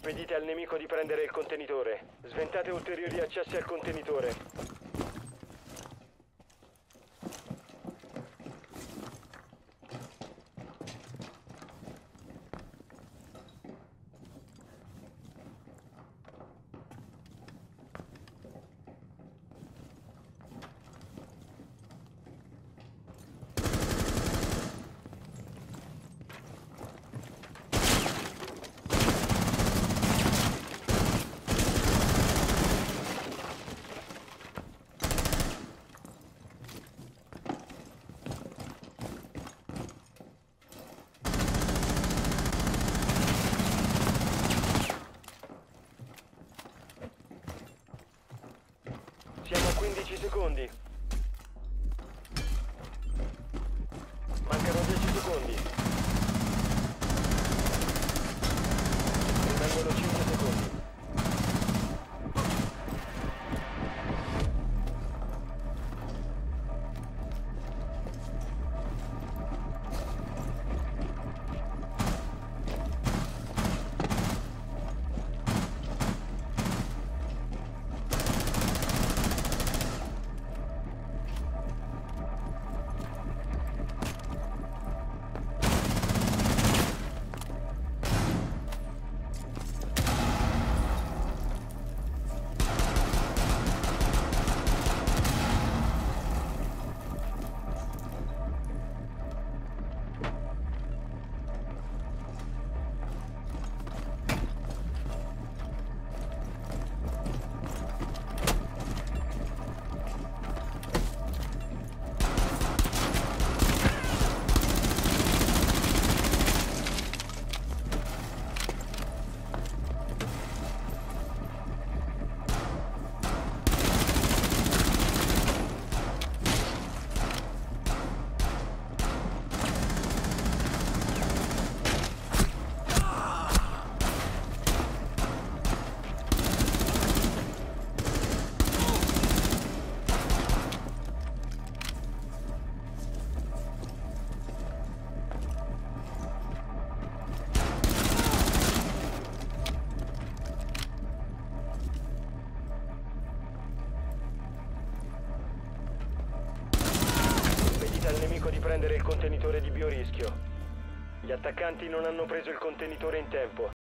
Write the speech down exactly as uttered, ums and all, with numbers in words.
Impedite al nemico di prendere il contenitore. Sventate ulteriori accessi al contenitore. Siamo a quindici secondi. Mancano dieci secondi. Rimangono cinque secondi. Al nemico di prendere il contenitore di biorischio. Gli attaccanti non hanno preso il contenitore in tempo.